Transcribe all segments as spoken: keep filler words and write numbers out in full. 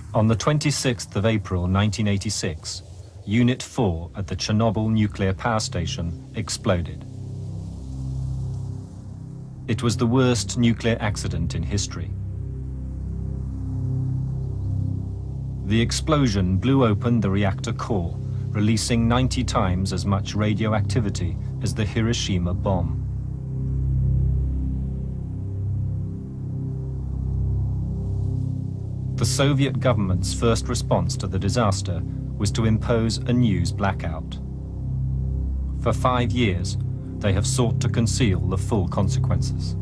On the twenty-sixth of April nineteen eighty-six, Unit four at the Chernobyl nuclear power station exploded. It was the worst nuclear accident in history. The explosion blew open the reactor core, releasing ninety times as much radioactivity as the Hiroshima bomb. The Soviet government's first response to the disaster was to impose a news blackout. For five years, they have sought to conceal the full consequences.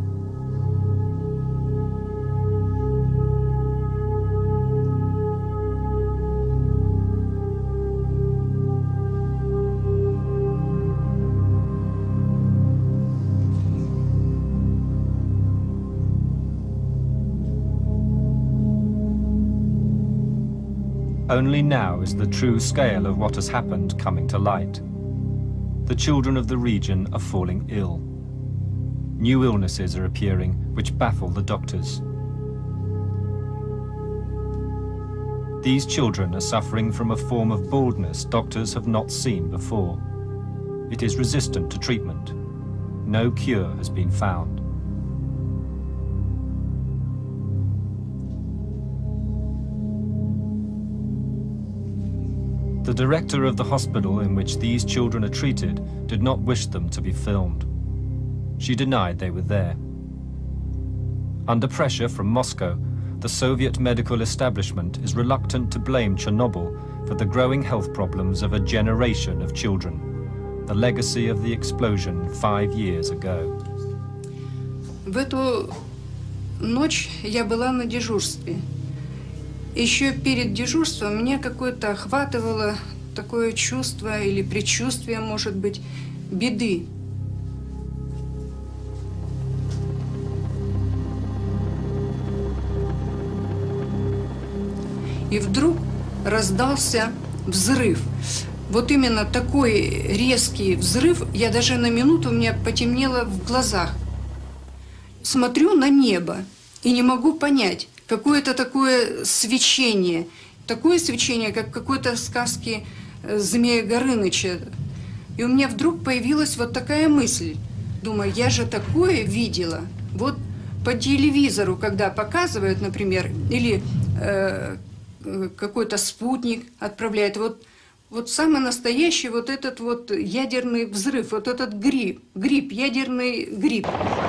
Only now is the true scale of what has happened coming to light. The children of the region are falling ill. New illnesses are appearing which baffle the doctors. These children are suffering from a form of baldness doctors have not seen before. It is resistant to treatment. No cure has been found. The director of the hospital in which these children are treated did not wish them to be filmed. She denied they were there. Under pressure from Moscow, the Soviet medical establishment is reluctant to blame Chernobyl for the growing health problems of a generation of children, the legacy of the explosion five years ago. В эту ночь я была на дежурстве. Еще перед дежурством меня какое-то охватывало такое чувство или предчувствие, может быть, беды. И вдруг раздался взрыв. Вот именно такой резкий взрыв, я даже на минуту, у меня потемнело в глазах. Смотрю на небо и не могу понять, какое-то такое свечение, такое свечение, как в какой-то сказке Змея Горыныча. И у меня вдруг появилась вот такая мысль. Думаю, я же такое видела. Вот по телевизору, когда показывают, например, или э, какой-то спутник отправляет, вот, вот самый настоящий вот этот вот ядерный взрыв, вот этот гриб, гриб, ядерный гриб.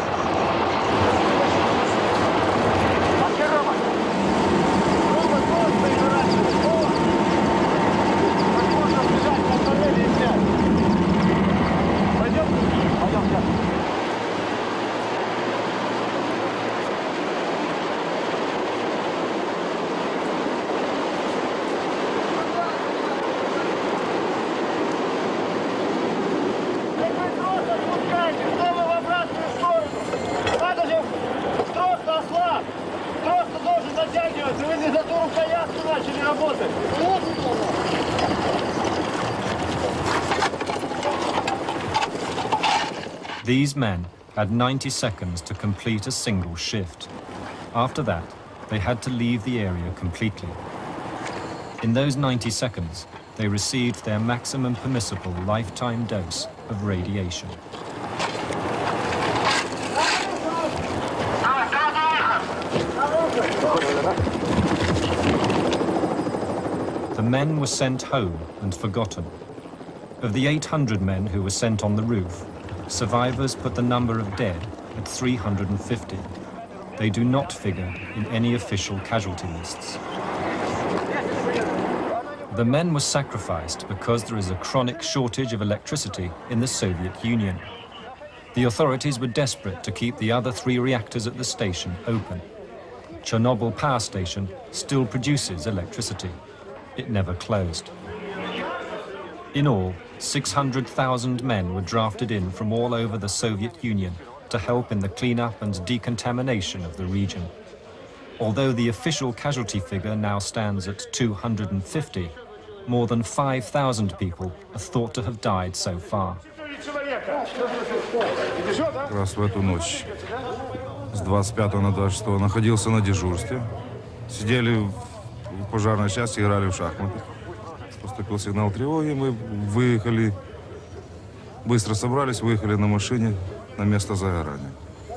These men had ninety seconds to complete a single shift. After that, they had to leave the area completely. In those ninety seconds, they received their maximum permissible lifetime dose of radiation. The men were sent home and forgotten. Of the eight hundred men who were sent on the roof, survivors put the number of dead at three hundred fifty. They do not figure in any official casualty lists. The men were sacrificed because there is a chronic shortage of electricity in the Soviet Union. The authorities were desperate to keep the other three reactors at the station open. Chernobyl power station still produces electricity. It never closed. In all, six hundred thousand men were drafted in from all over the Soviet Union to help in the cleanup and decontamination of the region. Although the official casualty figure now stands at two hundred fifty, more than five thousand people are thought to have died so far. Раз в эту ночь с двадцать пятого на двадцать шестое находился на дежурстве. Сидели в пожарной части играли в шахматы. Поступил сигнал тревоги, мы выехали, быстро собрались, выехали на машине на место загорания.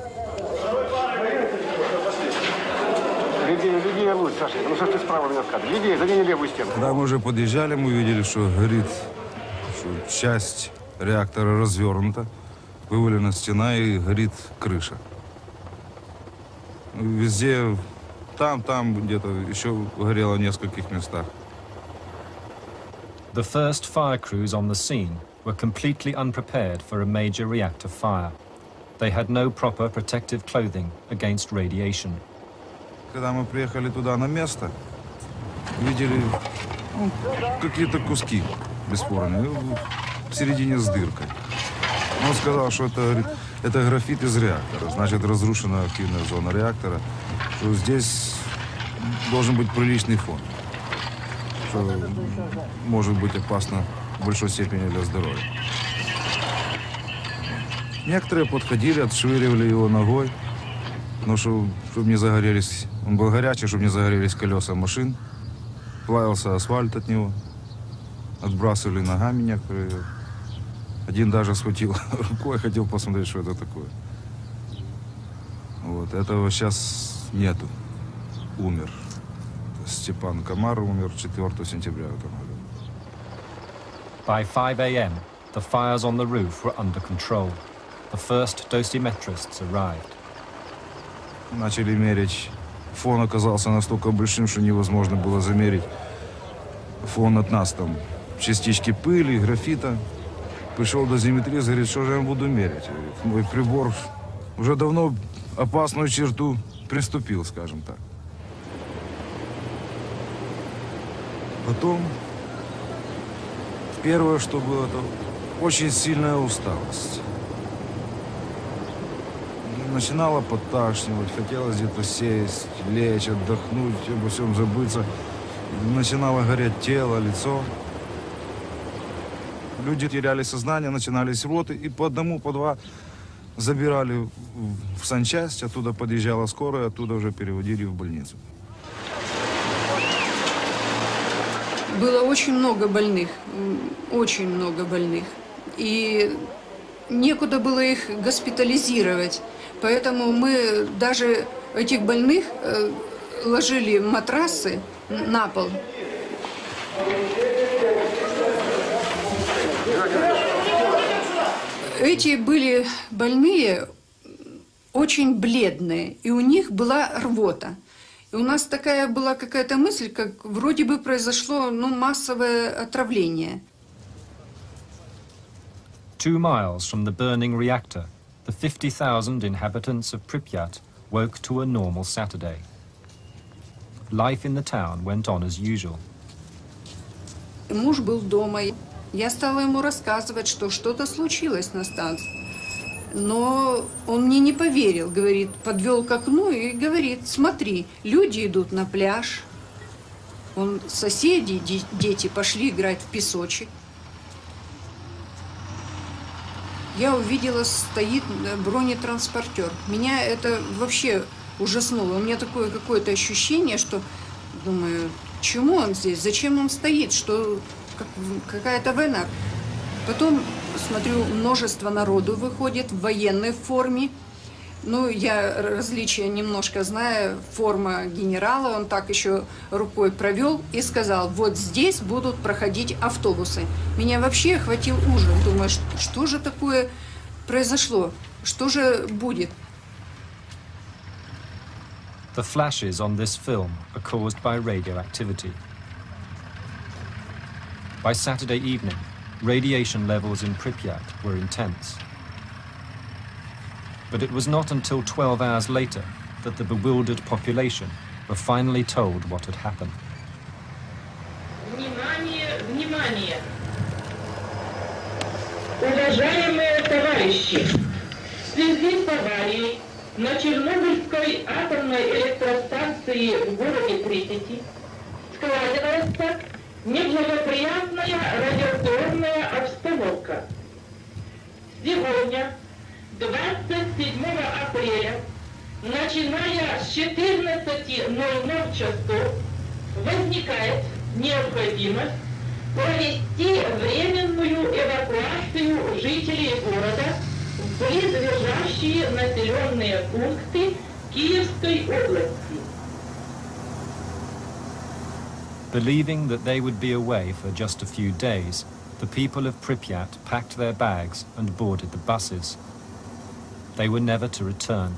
Левее, левее лучше, Саша, ну что ж ты справа меня откатываешь? Левее, задвинь левую стену. Когда мы уже подъезжали, мы увидели, что горит, что часть реактора развернута, вывалена стена и горит крыша. Везде, там, там где-то еще горело в нескольких местах. The first fire crews on the scene were completely unprepared for a major reactor fire. They had no proper protective clothing against radiation. Когда мы приехали туда на место, видели ну, какие-то куски бесспорные в середине с дыркой. Он сказал, что это, это графит из реактора, значит разрушена активная зона реактора, что здесь должен быть приличный фон, что может быть опасно в большой степени для здоровья. Некоторые подходили, отшвыривали его ногой, но чтобы, чтобы не загорелись, он был горячий, чтобы не загорелись колеса машин, плавился асфальт от него, отбрасывали ногами некоторые. Один даже схватил рукой, хотел посмотреть, что это такое. Вот, этого сейчас нету. Умер. Степан Комар умер четвёртого сентября в этом году. By five a m, the fires on the roof were under control. The first dosimetrists arrived. Начали мерить. Фон оказался настолько большим, что невозможно было замерить. Фон от нас там. Частички пыли, графита. Пришел дозиметрист, говорит, что же я буду мерить. Говорит, мой прибор уже давно опасную черту приступил, скажем так. Потом, первое, что было, это очень сильная усталость. Начинало подташнивать, хотелось где-то сесть, лечь, отдохнуть, обо всем забыться. Начинало гореть тело, лицо. Люди теряли сознание, начинались роты, и по одному, по два забирали в санчасть, оттуда подъезжала скорая, оттуда уже переводили в больницу. Было очень много больных, очень много больных. И некуда было их госпитализировать. Поэтому мы даже этих больных ложили матрасы на пол. Эти были больные очень бледные, и у них была рвота. И у нас такая была какая-то мысль, как вроде бы произошло ну, массовое отравление. Two miles from the burning reactor, the fifty thousand inhabitants of Pripyat woke to a normal Saturday. Life in the town went on as usual. Муж был дома. Я стала ему рассказывать, что что-то случилось на станции. Но он мне не поверил, говорит, подвел к окну и говорит, смотри, люди идут на пляж. Он, соседи, дети пошли играть в песочек. Я увидела, стоит бронетранспортер. Меня это вообще ужаснуло. У меня такое какое-то ощущение, что, думаю, чему он здесь, зачем он стоит, что как, какая-то война. Потом, смотрю, множество народу выходит в военной форме. Ну, я различия немножко знаю. Форма генерала, он так еще рукой провел и сказал, вот здесь будут проходить автобусы. Меня вообще охватил ужас. Думаю, что же такое произошло? Что же будет? The flashes on this film are caused by radioactivity. By Saturday evening, radiation levels in Pripyat were intense. But it was not until twelve hours later that the bewildered population were finally told what had happened. Внимание, внимание! Уважаемые товарищи, в связи с аварией на Чернобыльской атомной электростанции в городе Припяти складывается неблагоприятная радиационная обстановка. Сегодня, двадцать седьмого апреля, начиная с четырнадцати ноль ноль часов, возникает необходимость провести временную эвакуацию жителей города в близлежащие населенные пункты Киевской области. Believing that they would be away for just a few days, the people of Pripyat packed their bags and boarded the buses. They were never to return.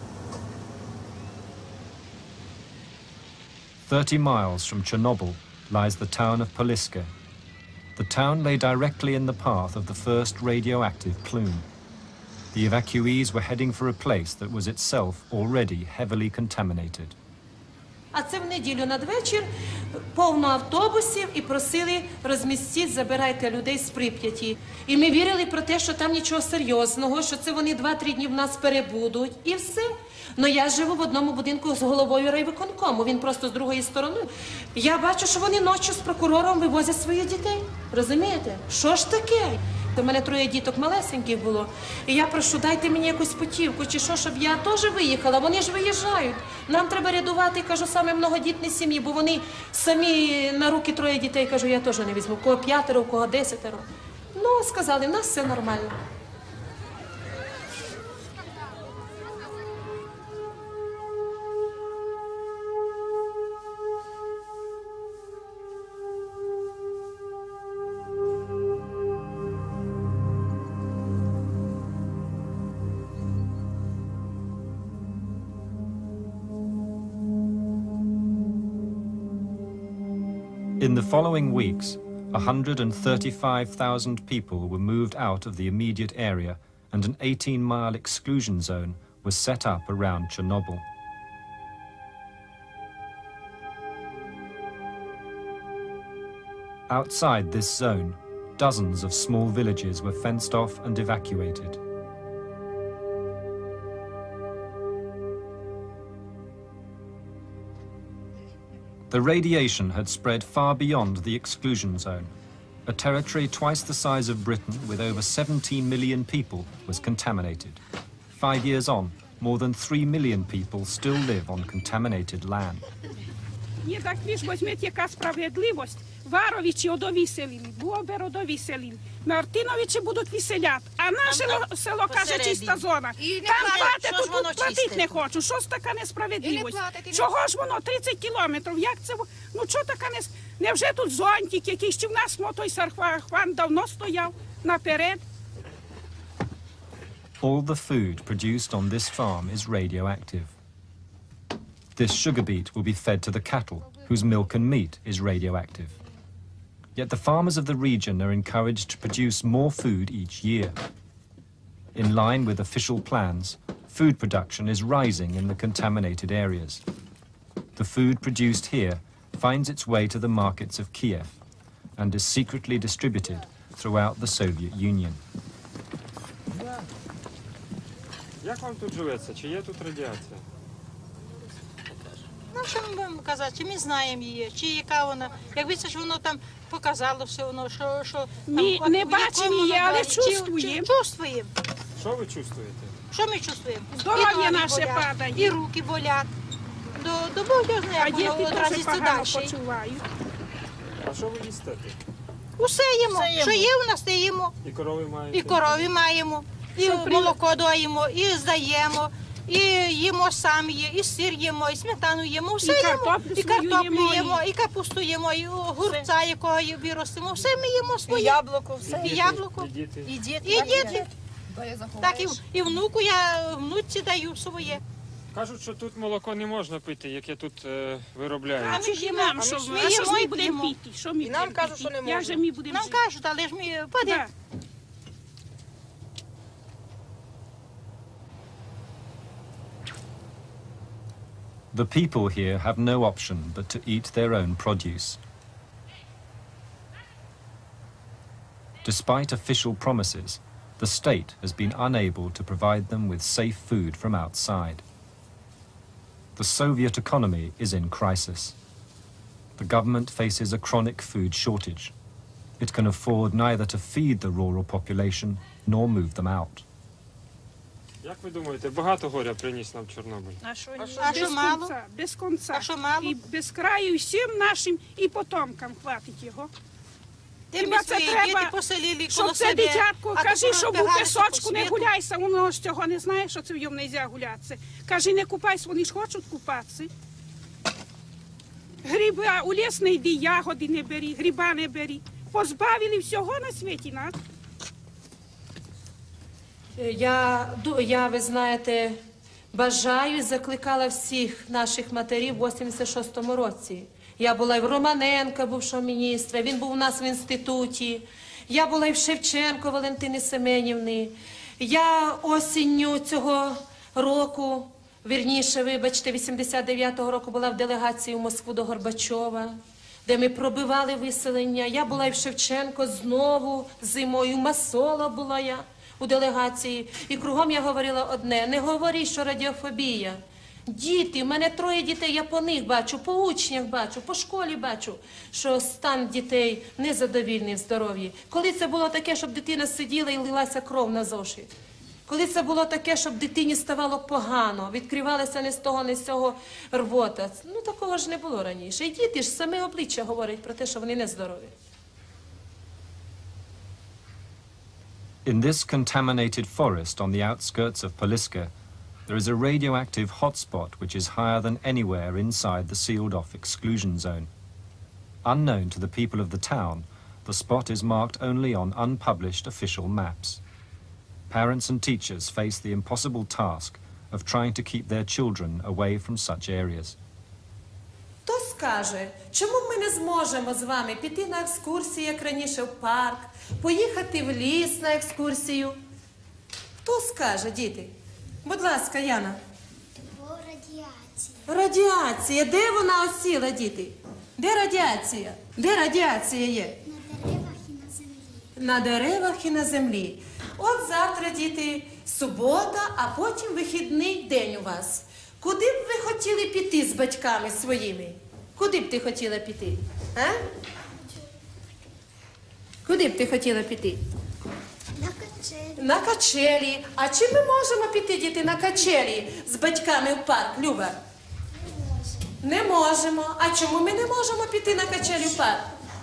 Thirty miles from Chernobyl lies the town of Poliske. The town lay directly in the path of the first radioactive plume. The evacuees were heading for a place that was itself already heavily contaminated. А це в неділю надвечір повно автобусів і просили розмістіть, забирайте людей з Прип'яті. І ми вірили про те, що там нічого серйозного, що це вони два-три дні в нас перебудуть і все. Но я живу в одному будинку з головою райвиконкому, він просто з другої сторони. Я бачу, що вони ночі з прокурором вивозять своїх дітей. Розумієте? Що ж таке? У мене троє діток малесеньких було. І я прошу, дайте мені якусь путівку, чи що, щоб я теж виїхала. Вони ж виїжджають. Нам треба рядувати, кажу, саме многодітні сім'ї, бо вони самі на руки троє дітей, кажу, я теж не візьму. У кого п'ятеро, у кого десятеро. Ну, сказали, в нас все нормально. In the following weeks, one hundred thirty-five thousand people were moved out of the immediate area, and an eighteen mile exclusion zone was set up around Chernobyl. Outside this zone, dozens of small villages were fenced off and evacuated. The radiation had spread far beyond the exclusion zone. A territory twice the size of Britain, with over seventeen million people, was contaminated. Five years on, more than three million people still live on contaminated land. Ні, так ви ж візьмете, яка справедливість. Варовичі одовіселили, Бобер одовіселили. Мартиновичі будуть виселяти. А наше село, каже, чиста зона. Там платять, тут платити не хочу. Що ж така несправедливість? Чого ж воно тридцять кілометрів? Як це? Ну, що така нес... Невже тут зонтик якийсь? Чи в нас той сархван давно стояв наперед? All the food produced on this farm is radioactive. This sugar beet will be fed to the cattle, whose milk and meat is radioactive. Yet the farmers of the region are encouraged to produce more food each year. In line with official plans, food production is rising in the contaminated areas. The food produced here finds its way to the markets of Kiev and is secretly distributed throughout the Soviet Union. Як вам тут живеться? Чи є тут радіація? Ну, що ми будемо казати, чи ми знаємо її, чи яка вона. Якби це ж воно там показало все, воно, що... що ми там, не бачимо її, але чувствуємо. Чувствуємо. Що ви чувствуєте? Що ми чувствуємо? Здоров'я наше падає. І руки болять. До, до Бога знає, а як воно одразиться далі. Почувають. А що ви їсте тут? Усе їмо. Що є у нас, те їмо. І корови маєте? І корови маємо, і молоко доїмо, і здаємо. І їмо самі, і сир їмо, і сметану їмо, все і їмо, картоплю і картоплю їмо, їмо, і капусту їмо, і огурця, якого виростимо, все ми їмо своє. І яблуко, все. І яблуко, і діти. І діти. І діти. Так, і, і внуку я, внуці даю своє. Кажуть, що тут молоко не можна пити, яке тут е, виробляють. А ми ж їмо, що ми а що ж ми їмо, будемо їмо. пити? Що ми І нам будемо кажуть, пити? що не Як можна. же ми будемо Нам жити? кажуть, але ж ми падемо. Да. The people here have no option but to eat their own produce. Despite official promises, the state has been unable to provide them with safe food from outside. The Soviet economy is in crisis. The government faces a chronic food shortage. It can afford neither to feed the rural population nor move them out. Як ви думаєте, багато горя приніс нам Чорнобиль? А що, А що, а без що мало? конца, без конца. А що мало? І без краю, і всім нашим, і потомкам хватить його. Ти Хіба б це свої треба, діти поселили коло щоб це себе, дитятко, а кажи, то щоб у розбігалися пісочку по не світу. гуляйся, воно ж цього не знає, що це в ньому не можна гулятися. Кажи, не купайся, вони ж хочуть купатися. Гриби, а у ліс не йди, ягоди не бери, гриба не бери. Позбавили всього на світі нас. Я, ду- я, ви знаєте, бажаю і закликала всіх наших матерів в вісімдесят шостому році. Я була і в Романенка, бувшого міністра, він був у нас в інституті. Я була і в Шевченко Валентини Семенівни. Я осінню цього року, вірніше, вибачте, вісімдесят дев'ятого року була в делегації в Москву до Горбачова, де ми пробивали виселення. Я була і в Шевченко знову зимою, Масола була я у делегації. І кругом я говорила одне: не говори, що радіофобія. Діти, в мене троє дітей, я по них бачу, по учнях бачу, по школі бачу, що стан дітей незадовільний в здоров'ї. Коли це було таке, щоб дитина сиділа і лилася кров на зошит? Коли це було таке, щоб дитині ставало погано, відкривалася не з того, не з цього рвота? Ну, такого ж не було раніше. І діти ж саме обличчя говорять про те, що вони нездорові. In this contaminated forest on the outskirts of Poliska, there is a radioactive hotspot which is higher than anywhere inside the sealed-off exclusion zone. Unknown to the people of the town, the spot is marked only on unpublished official maps. Parents and teachers face the impossible task of trying to keep their children away from such areas. Хто скаже, чому ми не зможемо з вами піти на екскурсію, як раніше, в парк, поїхати в ліс на екскурсію? Хто скаже, діти? Будь ласка, Яна. Бо радіація. Радіація. Де вона осіла, діти? Де радіація? Де радіація є? На деревах і на землі. На деревах і на землі. От завтра, діти, субота, а потім вихідний день у вас. Куди б ви хотіли піти з батьками своїми? Куди б ти хотіла піти? А? Куди б ти хотіла піти? На качелі. На качелі. А чи ми можемо піти, діти, на качелі з батьками в парк, Люба? Не можемо. А чому ми не можемо піти на качелі в парк?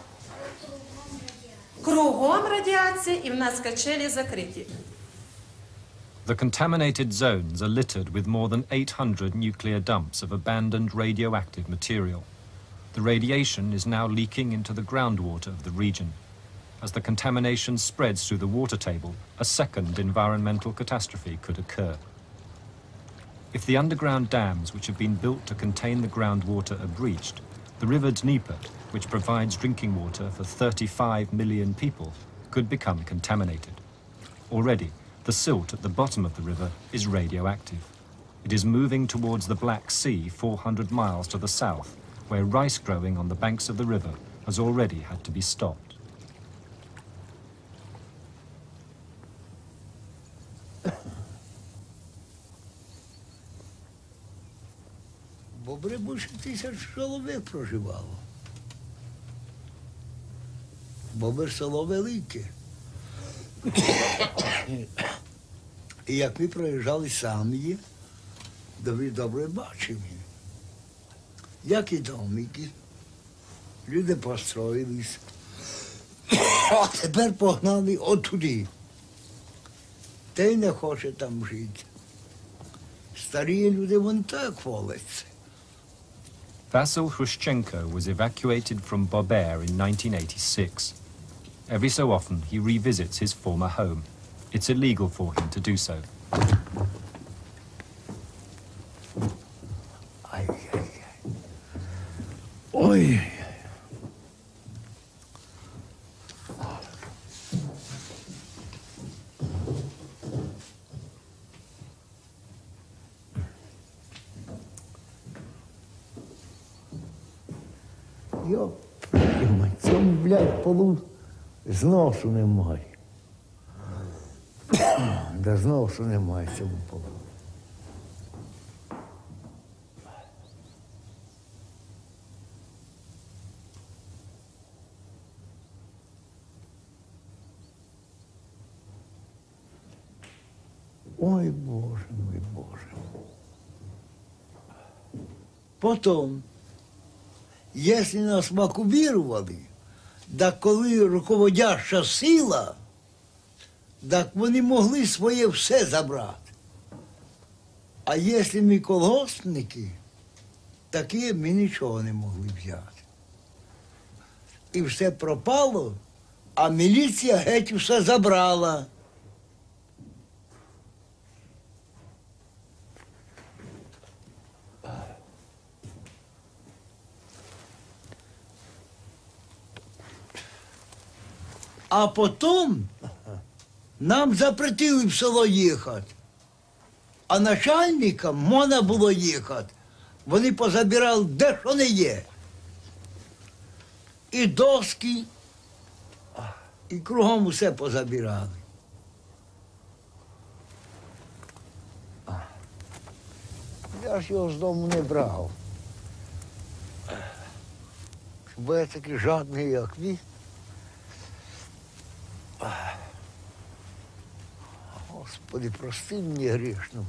Кругом радіація, і в нас качелі закриті. The contaminated zones are littered with more than eight hundred nuclear dumps of abandoned radioactive material. The radiation is now leaking into the groundwater of the region. As the contamination spreads through the water table, a second environmental catastrophe could occur. If the underground dams which have been built to contain the groundwater are breached, the river Dnieper, which provides drinking water for thirty-five million people, could become contaminated. Already, the silt at the bottom of the river is radioactive. It is moving towards the Black Sea four hundred miles to the south, where rice growing on the banks of the river has already had to be stopped. Бобри більше тисяч чоловік проживало. Бобри село велике. І як ми проїжджали самі, то ви добре бачили. Які домики, люди построїлись, а тепер погнали отуди. Та й не хоче там жити. Старі люди вон так воляться. Vasil Hrushchenko was evacuated from Bober in nineteen eighty-six. Every so often, he revisits his former home. It's illegal for him to do so. Ай, ай, ай. Ой. Йоп, цьому, блядь, полу зносу немає. Да зносу немає цьому полу. Ой, Боже мой, Боже. Потім, якщо нас макубірували, так коли руководяща сила, так вони могли своє все забрати. А якщо ми колгоспники, такі ми нічого не могли взяти. І все пропало, а міліція геть все забрала. А потім нам запретили в село їхати. А начальникам можна було їхати. Вони позабирали де що не є. І доски, і кругом усе позабирали. Я ж його з дому не брав. Бо я такий жадний, як він. Господи, прости мені грішному.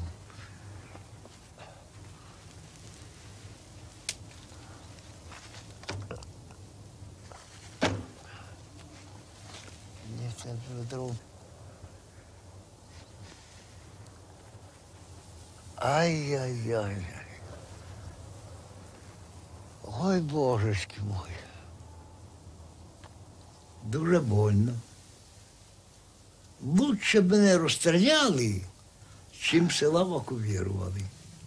Ні, це ведро. Ай-яй-яй. Ой, божечки мой. Дуже больно. Лучше б мене розстріляли, чим села евакуювали.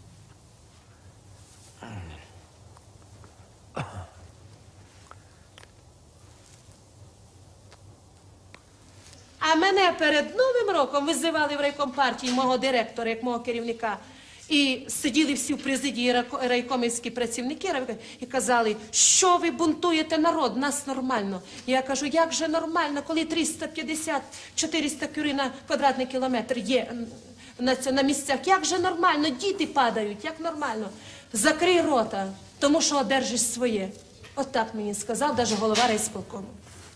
А мене перед Новим роком визивали в райком партії мого директора, як мого керівника. І сиділи всі в президії райкомівські працівники і казали, що ви бунтуєте народ, нас нормально. Я кажу, як же нормально, коли триста п'ятдесят - чотириста кюри на квадратний кілометр є на, на місцях, як же нормально, діти падають, як нормально. Закрий рота, тому що одержиш своє. От так мені сказав навіть голова райсполкому.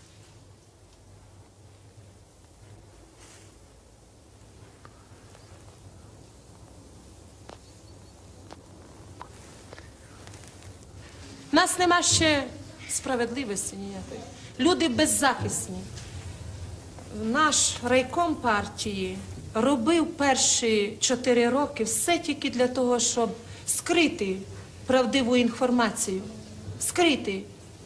У нас нема ще справедливості ніякої. Люди беззахисні. Наш райком партії робив перші чотири роки все тільки для того, щоб скрити правдиву інформацію. Скрити.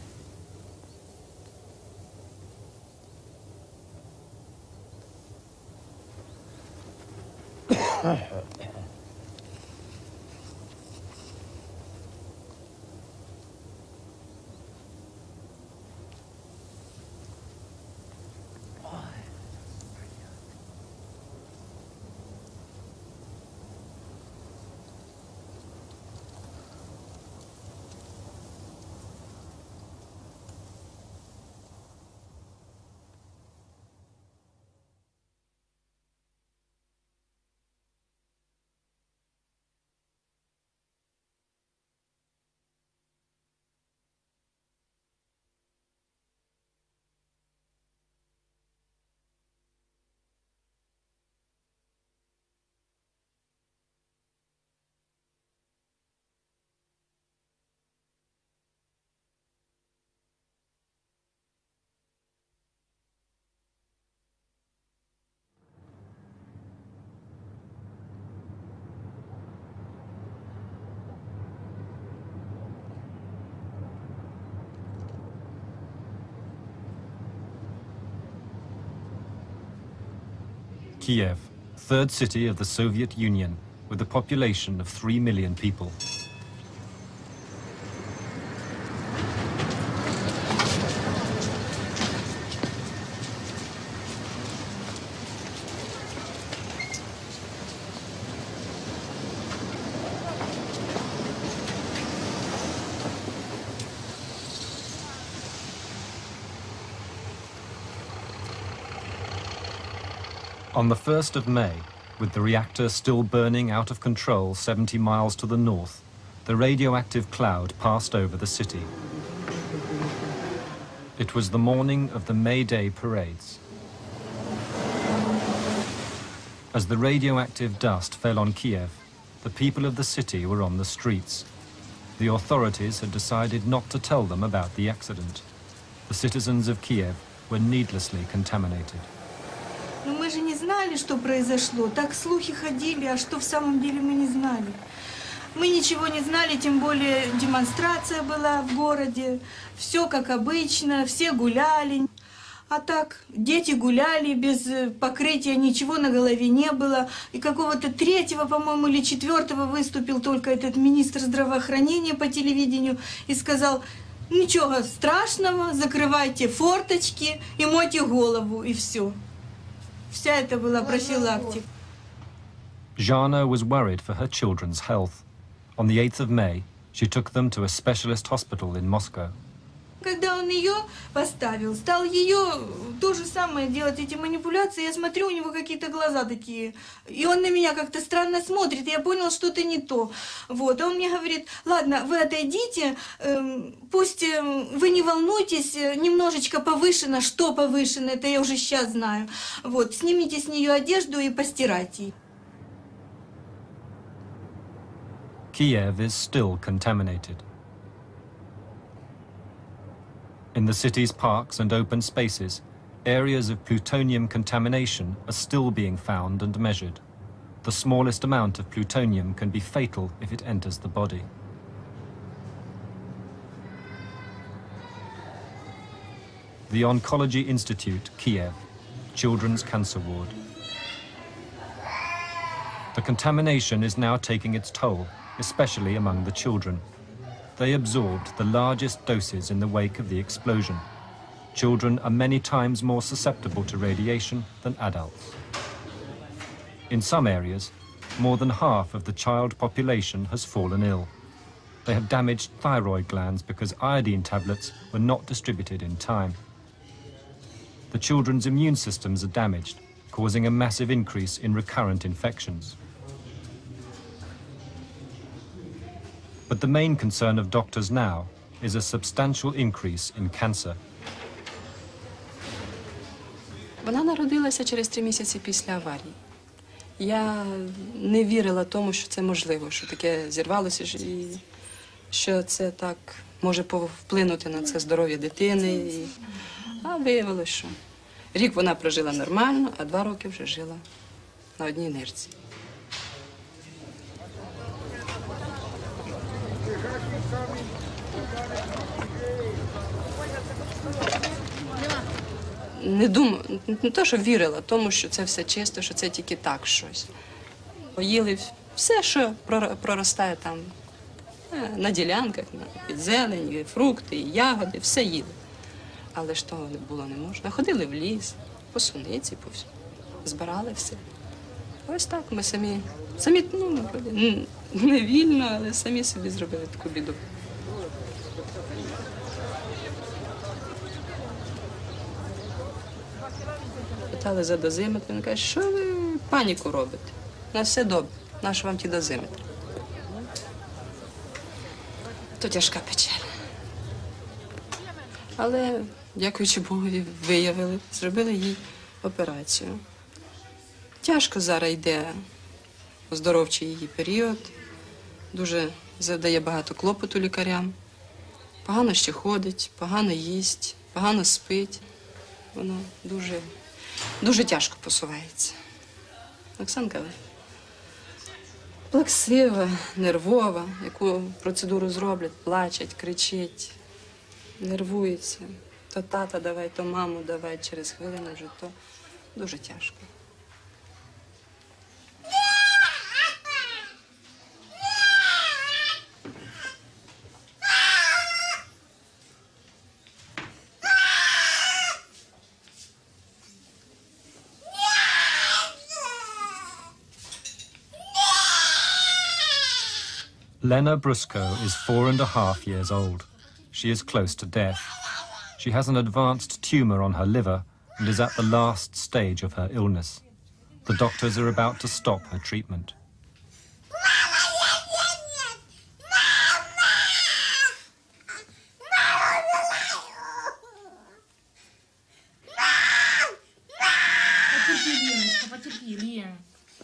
Kiev, third city of the Soviet Union, with a population of three million people. On the first of May, with the reactor still burning out of control seventy miles to the north, the radioactive cloud passed over the city. It was the morning of the May Day parades. As the radioactive dust fell on Kiev, the people of the city were on the streets. The authorities had decided not to tell them about the accident. The citizens of Kiev were needlessly contaminated. Но мы же не знали, что произошло. Так слухи ходили, а что в самом деле мы не знали. Мы ничего не знали, тем более демонстрация была в городе. Все как обычно, все гуляли. А так, дети гуляли, без покрытия, ничего на голове не было. И какого-то третьего, по-моему, или четвертого выступил только этот министр здравоохранения по телевидению и сказал: ничего страшного, закрывайте форточки и мойте голову, и все. Вся это была профилактика. Zhana was worried for her children's health. On the eighth of May, she took them to a specialist hospital in Moscow. Когда он ее поставил, стал ее то же самое делать, эти манипуляции, я смотрю, у него какие-то глаза такие. И он на меня как-то странно смотрит, и я понял, что-то не то. Вот, а он мне говорит: ладно, вы отойдите, э, пусть э, вы не волнуйтесь, немножечко повышено, что повышено, это я уже сейчас знаю. Вот, снимите с нее одежду и постирайте. Kiev is still contaminated. In the city's parks and open spaces, areas of plutonium contamination are still being found and measured. The smallest amount of plutonium can be fatal if it enters the body. The Oncology Institute, Kiev, Children's Cancer Ward. The contamination is now taking its toll, especially among the children. They absorbed the largest doses in the wake of the explosion. Children are many times more susceptible to radiation than adults. In some areas, more than half of the child population has fallen ill. They have damaged thyroid glands because iodine tablets were not distributed in time. The children's immune systems are damaged, causing a massive increase in recurrent infections. But the main concern of doctors now is a substantial increase in cancer. Вона народилася через три місяці після аварії. Я не вірила тому, що це можливо, що таке зірвалося, і що це так може вплинути на це здоров'я дитини. І... А виявилося, що рік вона прожила нормально, а два роки вже жила на одній нирці. Не думаю, не те, що вірила, тому що це все чисто, що це тільки так щось. Їли все, що проростає там на ділянках, під зелень, фрукти, ягоди, все їли. Але ж того було не можна. Ходили в ліс, по суниці, по всьому. Збирали все. Ось так ми самі, самі, ну, не вільно, але самі собі зробили таку біду. Питали за дозиметр, він каже: що ви паніку робите? У нас все добре, нащо вам ті дозиметри? То тяжка печаль. Але, дякуючи Богові, виявили, зробили їй операцію. Тяжко зараз йде оздоровчий її період, дуже завдає багато клопоту лікарям. Погано ще ходить, погано їсть, погано спить. Воно дуже... Дуже тяжко посувається. Оксанка плаксива, нервова, яку процедуру зроблять, плачуть, кричить, нервується. То тата давай, то маму давай, через хвилину вже то. Дуже тяжко. Lena Brusko is four and a half years old. She is close to death. She has an advanced tumor on her liver and is at the last stage of her illness. The doctors are about to stop her treatment. Потерпи, Леночка, потерпи, Лен.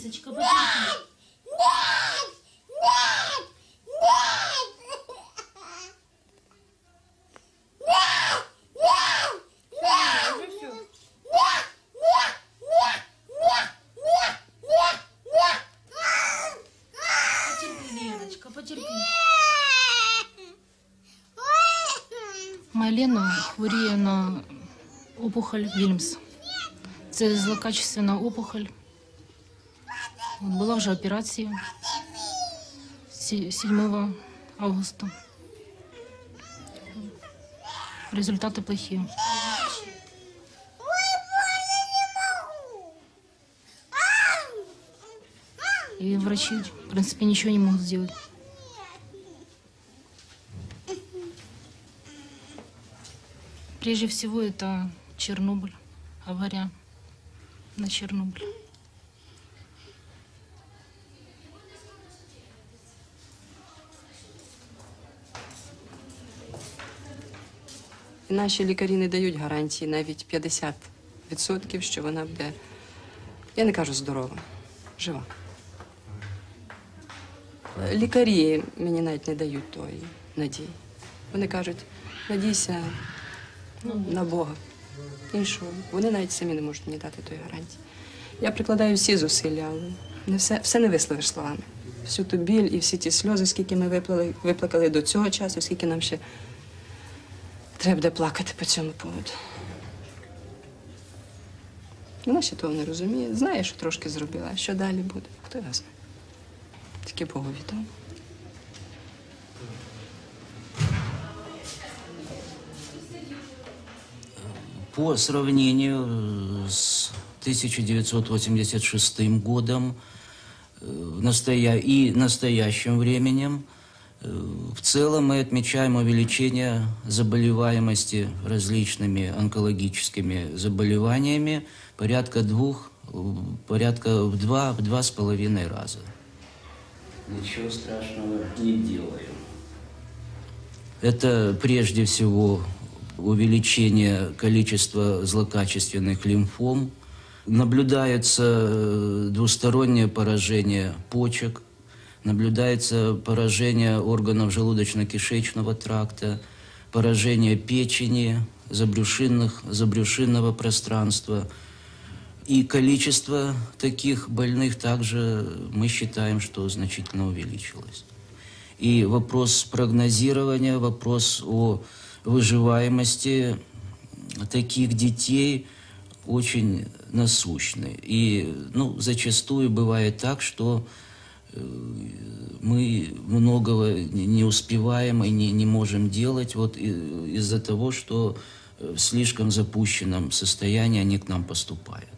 Лизочка, потерпи. Лена хворіє на опухоль Вільмс. Це злокачественна опухоль. Була вже операція седьмого августа. Результаты плохие. И врачи, в принципе, ничего не могут сделать. Прежде всего, это Чернобыль, авария на Чернобыль. Наші лікарі не дають гарантії навіть п'ятдесят відсотків, що вона буде, я не кажу здорова, жива. Лікарі мені навіть не дають тої надії. Вони кажуть, надійся ну, на Бога. Іншого. Вони навіть самі не можуть мені дати тої гарантії. Я прикладаю всі зусилля, але не все, все не висловиш словами. Всю ту біль і всі ті сльози, скільки ми виплали, виплакали до цього часу, скільки нам ще треба буде плакати по цьому поводу. Вона ще того не розуміє. Знає, що трошки зробила. А що далі буде? Хто його знає? Тільки Богу відомо. По сравнению с тысяча девятьсот восемьдесят шестым годом настоя... и настоящим временем, в целом мы отмечаем увеличение заболеваемости различными онкологическими заболеваниями порядка двух, порядка в два, в два с половиной раза. Ничего страшного не делаем. Это прежде всего увеличение количества злокачественных лимфом. Наблюдается двустороннее поражение почек, наблюдается поражение органов желудочно-кишечного тракта, поражение печени, забрюшинных, забрюшинного пространства. И количество таких больных также мы считаем, что значительно увеличилось. И вопрос прогнозирования, вопрос о выживаемости таких детей очень насущный. И ну, зачастую бывает так, что мы многого не успеваем и не, не можем делать вот из-за того, что в слишком запущенном состоянии они к нам поступают.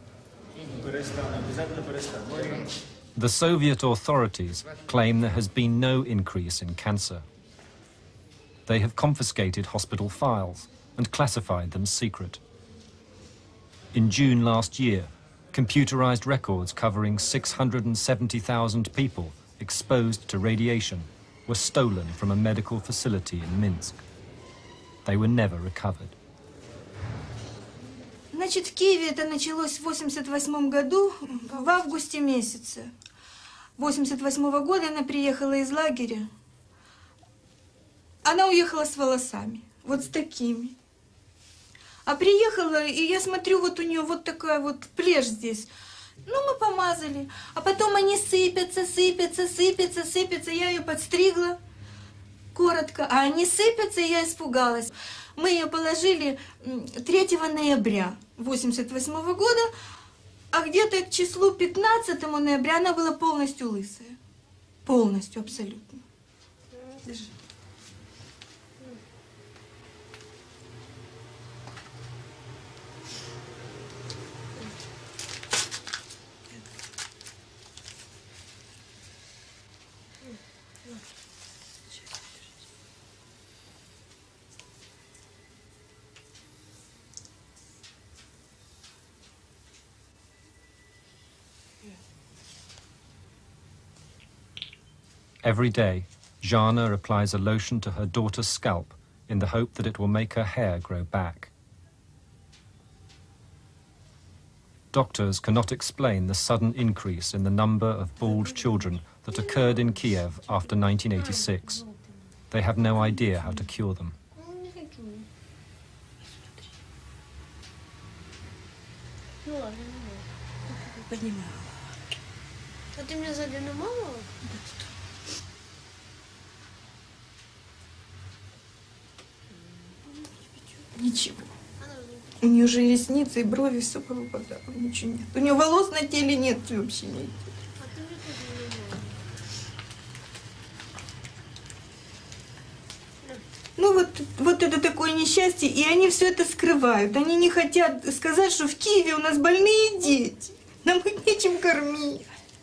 The Soviet authorities claim there has been no increase in cancer. They have confiscated hospital files and classified them secret. In June last year, computerized records covering six hundred seventy thousand people exposed to radiation were stolen from a medical facility in Minsk. They were never recovered. Значит, в Киеве это началось в восемьдесят восьмом году, в августе месяце. восемьдесят восьмого года она приехала из лагеря. Она уехала с волосами, вот с такими. А приехала, и я смотрю, вот у нее вот такая вот плешь здесь. Ну, мы помазали. А потом они сыпятся, сыпятся, сыпятся, сыпятся. Я ее подстригла коротко, а они сыпятся, и я испугалась. Мы ее положили третьего ноября восемьдесят восьмого года, а где-то к числу пятнадцатого ноября она была полностью лысая. Полностью, абсолютно. Держи. Every day, Zhana applies a lotion to her daughter's scalp in the hope that it will make her hair grow back. Doctors cannot explain the sudden increase in the number of bald children that occurred in Kiev after nineteen eighty-six. They have no idea how to cure them. Ничего. У нее же и ресницы, и брови, все повыпадало, ничего нет. У нее волос на теле нет вообще нет. Ну вот, вот это такое несчастье, и они все это скрывают. Они не хотят сказать, что в Киеве у нас больные дети. Нам их нечем кормить.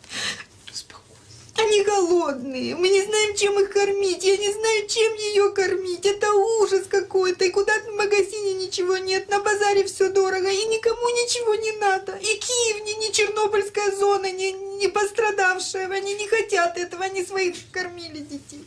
Они голодные, мы не знаем, чем их кормить, я не знаю, чем ее кормить, это ужас какой-то, и куда-то в магазине ничего нет, на базаре все дорого, и никому ничего не надо, и Киев не, не Чернобыльская зона, не, не пострадавшая, они не хотят этого, они своих кормили детей.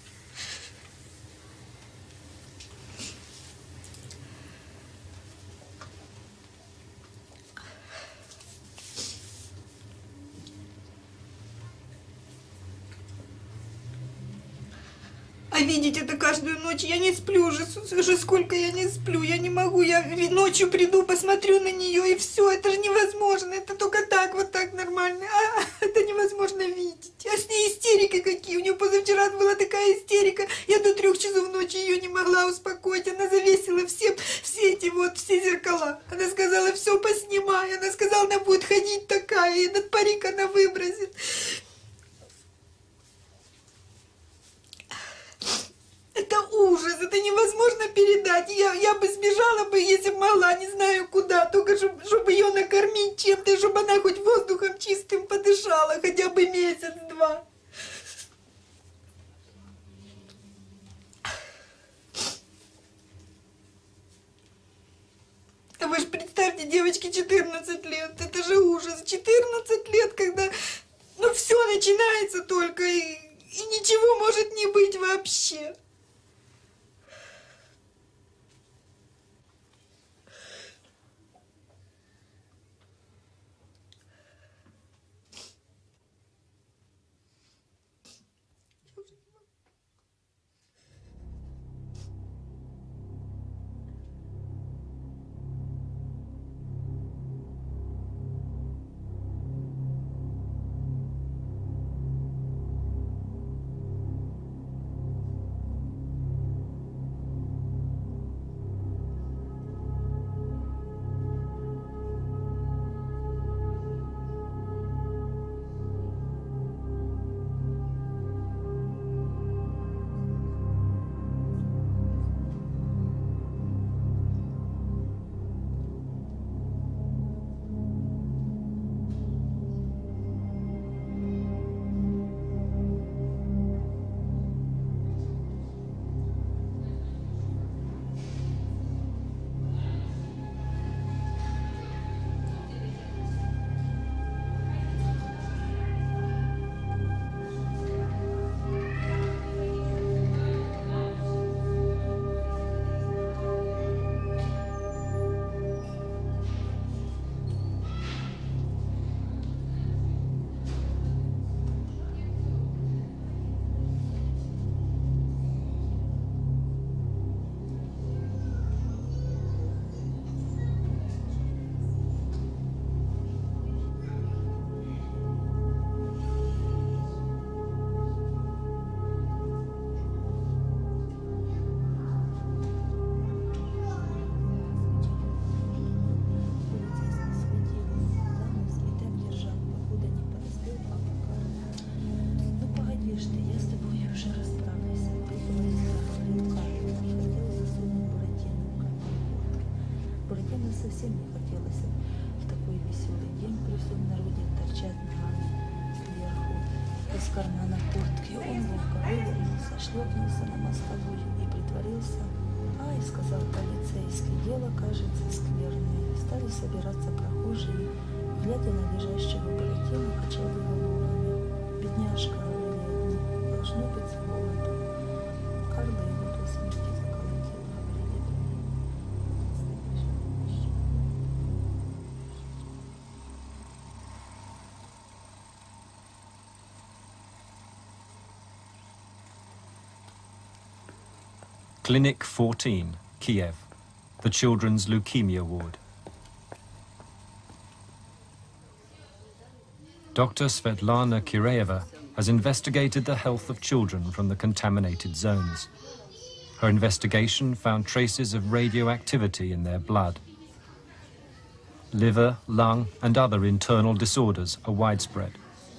А видеть это каждую ночь, я не сплю уже, уже сколько я не сплю, я не могу, я ночью приду, посмотрю на нее, и все, это же невозможно, это только так, вот так нормально, а это невозможно видеть. А с ней истерика какие, у нее позавчера была такая истерика, я до трех часов ночи ее не могла успокоить, она завесила все, все эти вот, все зеркала, она сказала, все поснимай, она сказала, она будет ходить такая, и этот парик она выбросит. Это ужас, это невозможно передать. Я, я бы сбежала бы, если бы могла, не знаю куда, только чтобы, чтобы ее накормить чем-то, чтобы она хоть воздухом чистым подышала, хотя бы месяц-два. А вы же представьте, девочке четырнадцать лет, это же ужас. четырнадцать лет, когда, ну, все начинается только, и, и ничего может не быть вообще. совсем не хотелось в такой веселый день при всем народе торчать ногами кверху. Из кармана куртки он ловко вывернулся, шлепнулся на мостовую и притворился. «Ай», — сказал полицейский, — «дело кажется скверное». Стали собираться прохожие, глядя на лежащего Буратино, качали головами. Бедняжка, говорили, должно быть с голоду. Карла его до смерти заколотила, говорили. Clinic fourteen, Kiev, the children's leukemia ward. Doctor Svetlana Kireyeva has investigated the health of children from the contaminated zones. Her investigation found traces of radioactivity in their blood. Liver, lung, and other internal disorders are widespread.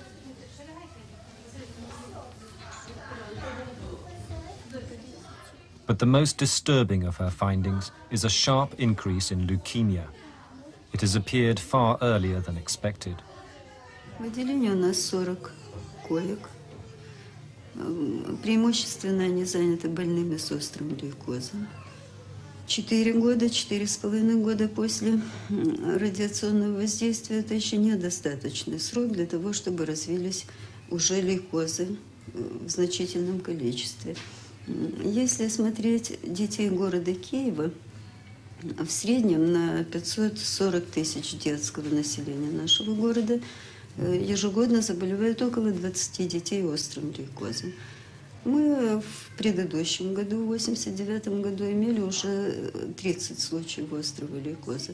But the most disturbing of her findings is a sharp increase in leukemia. It has appeared far earlier than expected. В отделении у нас сорок коек. Преимущественно они заняты больными с острым лейкозом. Четыре года, четыре с половиной года после радиационного воздействия – это еще недостаточный срок для того, чтобы развились уже лейкозы в значительном количестве. Если смотреть детей города Киева, в среднем на пятьсот сорок тысяч детского населения нашего города ежегодно заболевают около двадцати детей острым лейкозом. Мы в предыдущем году, в восемьдесят девятом году, имели уже тридцать случаев острого лейкоза.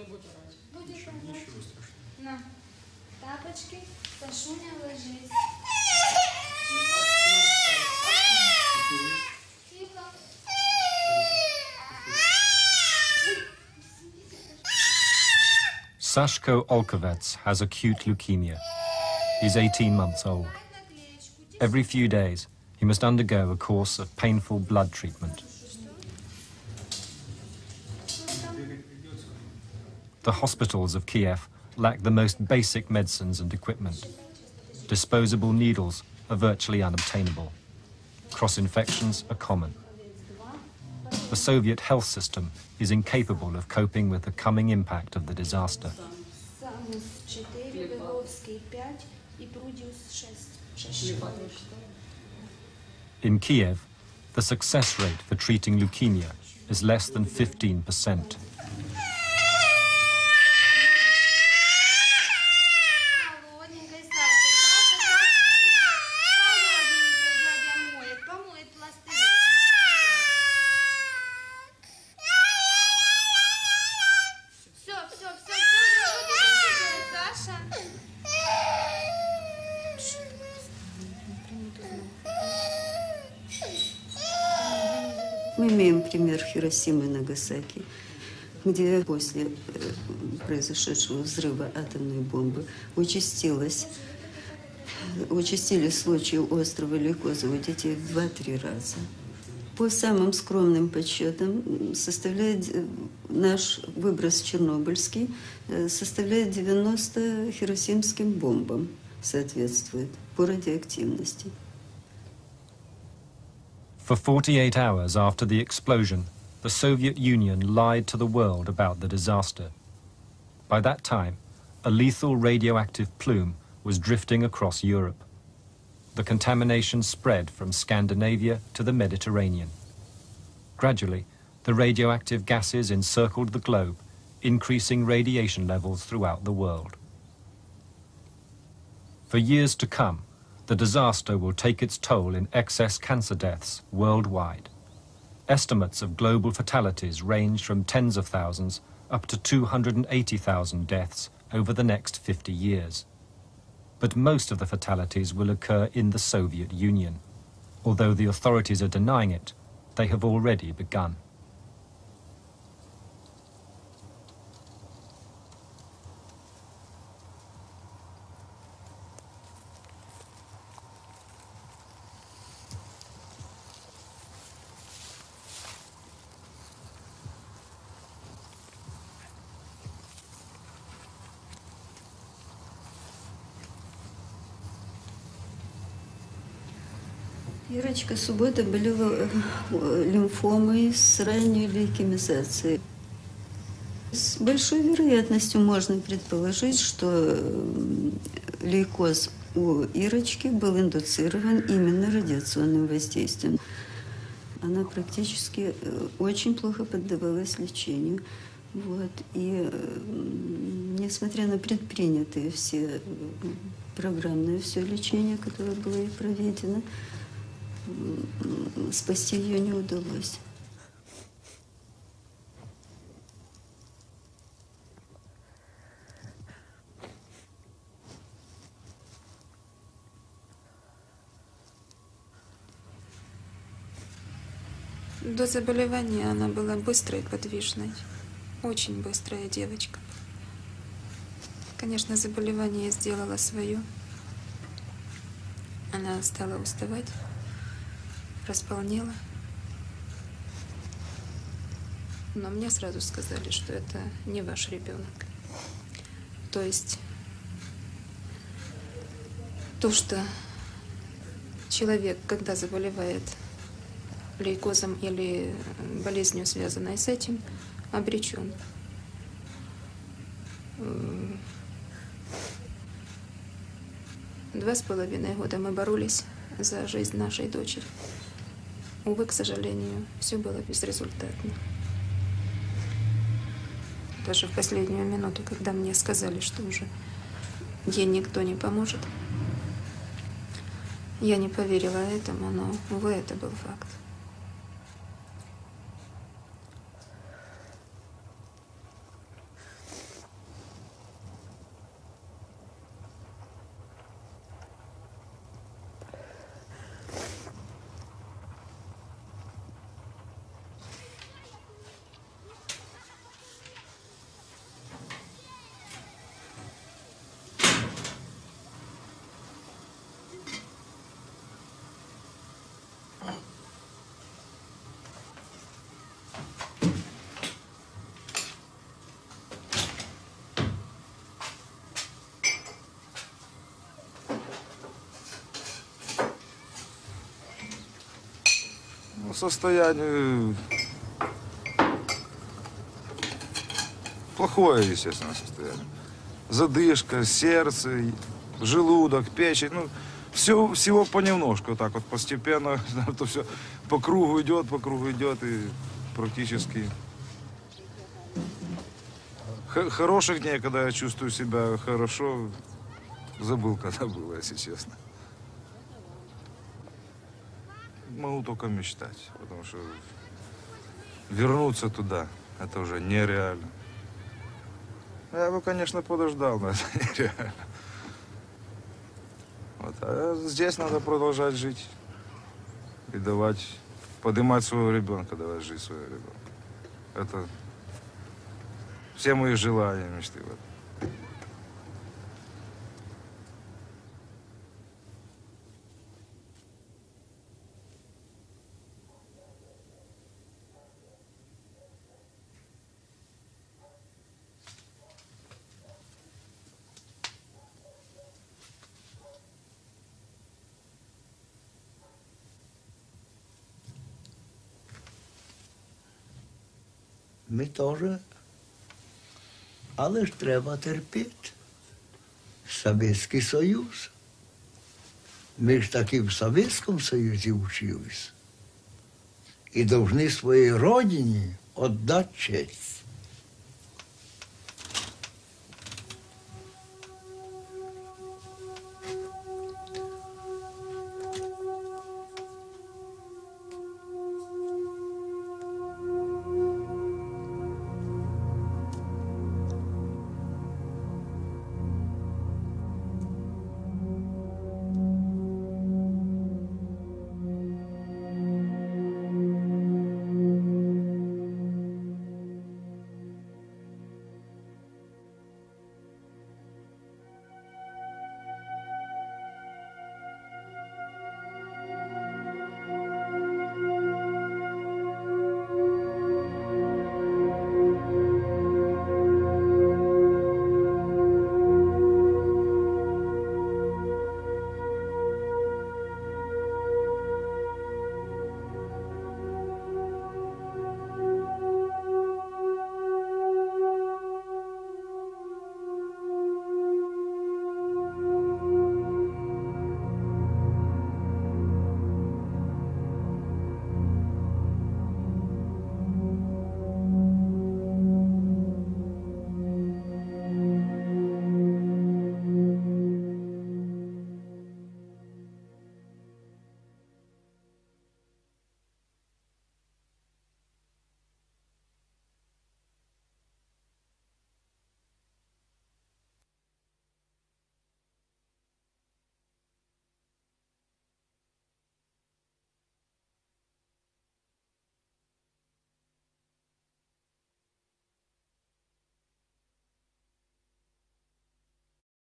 На тапочки, Сашуня, ложись. Sashko Olkovets has acute leukemia. He's eighteen months old. Every few days, he must undergo a course of painful blood treatment. The hospitals of Kiev lack the most basic medicines and equipment. Disposable needles are virtually unobtainable. Cross-infections are common. The Soviet health system is incapable of coping with the coming impact of the disaster. In Kiev, the success rate for treating leukemia is less than fifteen percent. Мы имеем пример Хиросимы и Нагасаки, где после произошедшего взрыва атомной бомбы участилось, участились случаи острого лейкоза у детей в два-три раза. По самым скромным подсчетам, составляет наш выброс чернобыльский, составляет девяносто хиросимским бомбам, соответствует по радиоактивности. For forty-eight hours after the explosion, the Soviet Union lied to the world about the disaster. By that time, a lethal radioactive plume was drifting across Europe. The contamination spread from Scandinavia to the Mediterranean. Gradually, the radioactive gases encircled the globe, increasing radiation levels throughout the world. For years to come, the disaster will take its toll in excess cancer deaths worldwide. Estimates of global fatalities range from tens of thousands up to two hundred eighty thousand deaths over the next fifty years. But most of the fatalities will occur in the Soviet Union. Although the authorities are denying it, they have already begun. Ирочка Суббота болела лимфомой с ранней лейкемизацией. С большой вероятностью можно предположить, что лейкоз у Ирочки был индуцирован именно радиационным воздействием. Она практически очень плохо поддавалась лечению. Вот. И несмотря на предпринятые все программное все лечение, которое было ей проведено, спасти ее не удалось. До заболевания она была быстрой, подвижной. Очень быстрая девочка. Конечно, заболевание сделало свое. Она стала уставать, располнела. Но мне сразу сказали, что это не ваш ребенок. То есть то, что человек, когда заболевает лейкозом или болезнью, связанной с этим, обречен. Два с половиной года мы боролись за жизнь нашей дочери. Увы, к сожалению, все было безрезультатно. Даже в последнюю минуту, когда мне сказали, что уже ей никто не поможет, я не поверила этому, но, увы, это был факт. Состояние плохое, естественно, состояние. Задышка, сердце, желудок, печень. Ну, все, всего понемножку, вот так вот постепенно. То все по кругу идет, по кругу идет и практически. Х- хороших дней, когда я чувствую себя хорошо, забыл, когда было, если честно. Могу только мечтать, потому что вернуться туда, это уже нереально. Я бы, конечно, подождал, но это нереально. Вот. А здесь надо продолжать жить и давать, поднимать своего ребенка, давать жить своего ребенка. Это все мои желания, мечты. Вот. Ми теж, але ж треба терпіти. Совєтський Союз. Ми ж таки в Совєтському Союзі вчились. І повинні своїй родині віддати честь.